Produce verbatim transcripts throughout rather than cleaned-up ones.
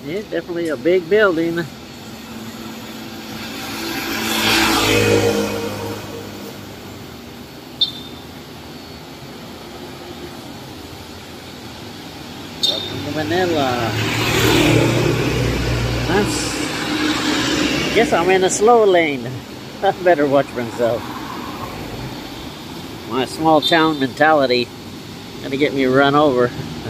Yeah, definitely a big building. Welcome to Manila. That's, guess I'm in a slow lane. I better watch myself. My small town mentality gonna get me run over.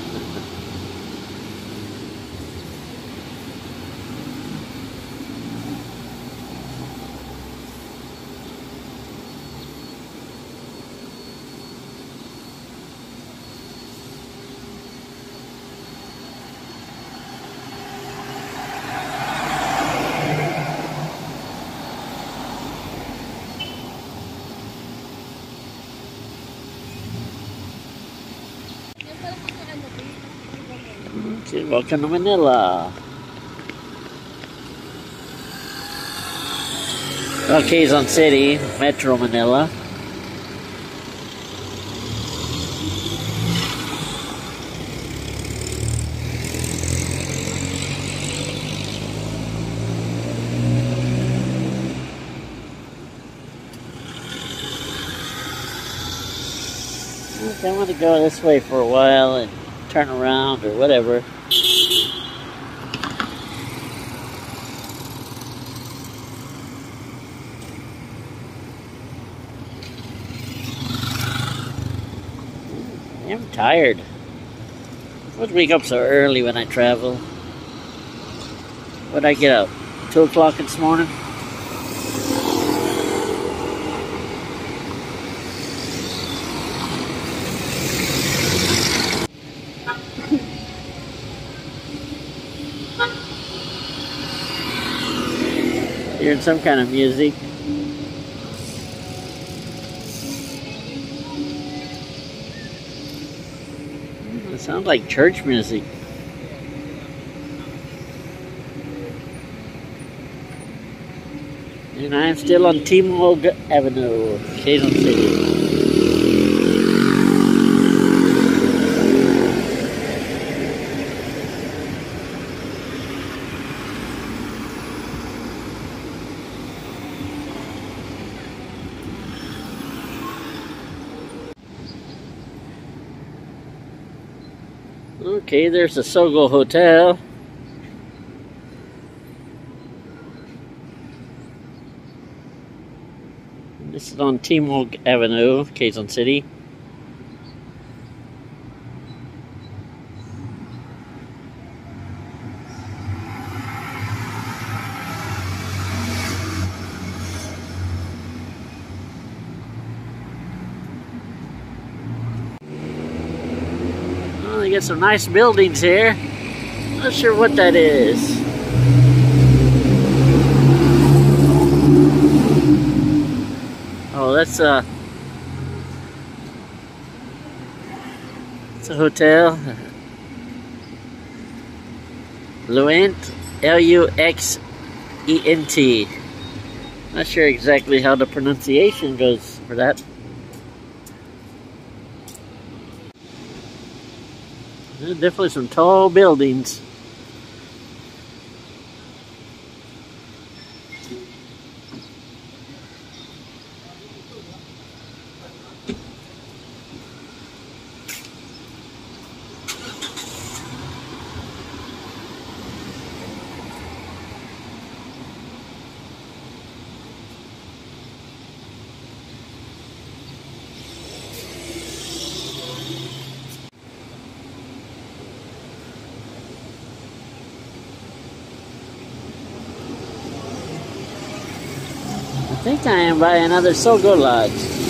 Okay, welcome to Manila. Well, Quezon City, Metro Manila. Okay, I'm going to go this way for a while and turn around or whatever. I'm tired. I would wake up so early when I travel. What'd I get up? Two o'clock this morning? Hearing some kind of music. It sounds like church music. And I'm still on Timog Avenue, Quezon City. Okay, there's the Sogo Hotel. This is on Timog Avenue, Quezon City. Well, they got some nice buildings here. Not sure what that is. Oh, that's a, it's a hotel. Luent, L U X E N T. Not sure exactly how the pronunciation goes for that. There's definitely some tall buildings. I think I am by another Sogo Lodge.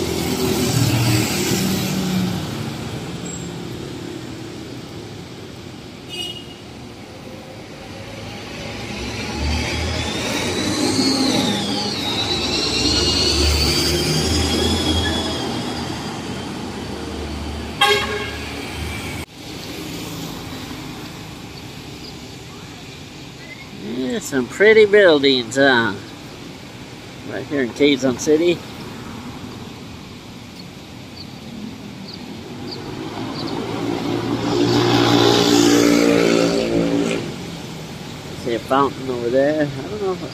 Yeah, some pretty buildings, huh? Right here in Quezon City. fountain over there. I don't know.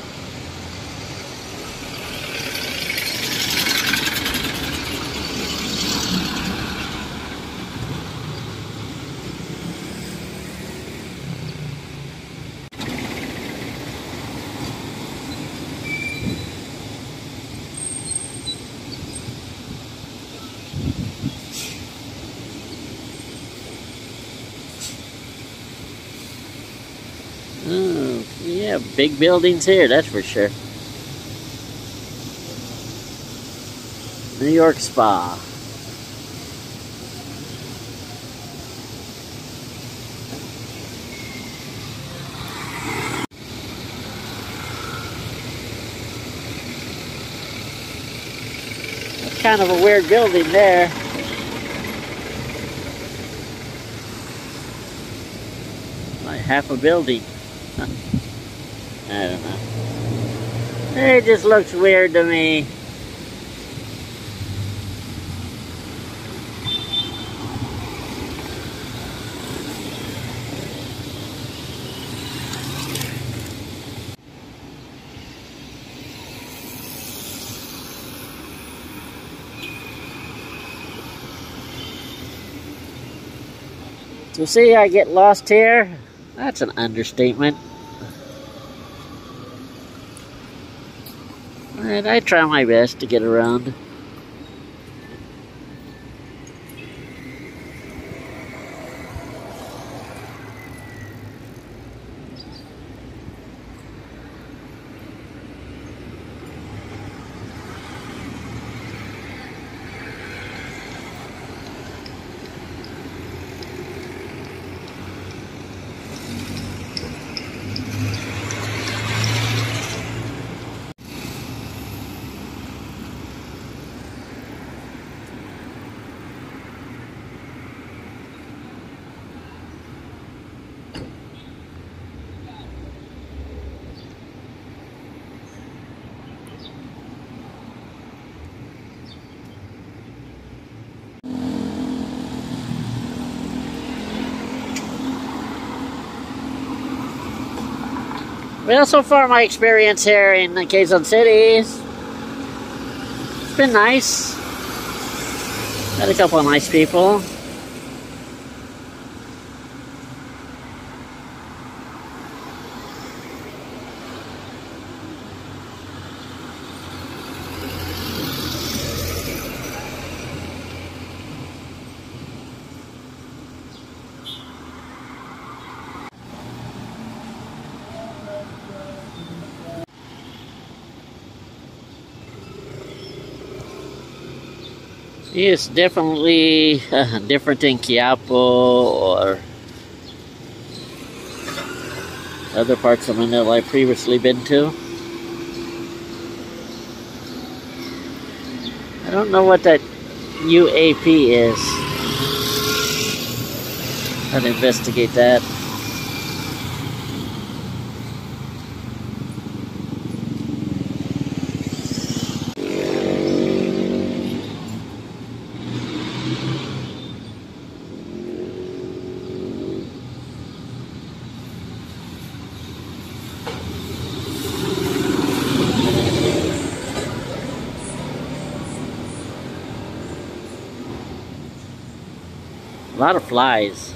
Oh, yeah, big buildings here, that's for sure. New York Spa. That's kind of a weird building there. Like half a building. I don't know. It just looks weird to me. So see, I get lost here. That's an understatement. And I try my best to get around. Well, so far my experience here in Quezon City, it's been nice. Met a couple of nice people. It's definitely uh, different in Quiapo or other parts of Manila I've previously been to. I don't know what that U A P is. I'll investigate that. A lot of flies.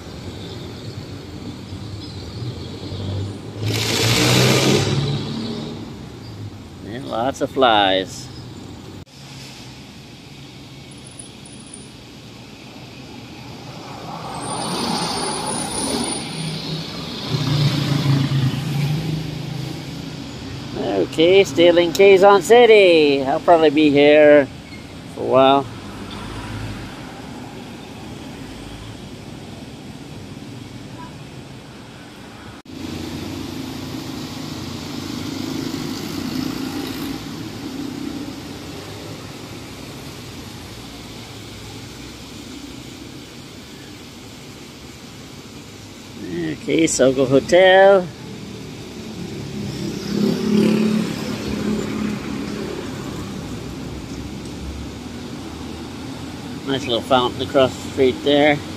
Yeah, lots of flies. Okay, still in Quezon City. I'll probably be here for a while. Okay, Sogo Hotel. Nice little fountain across the street there.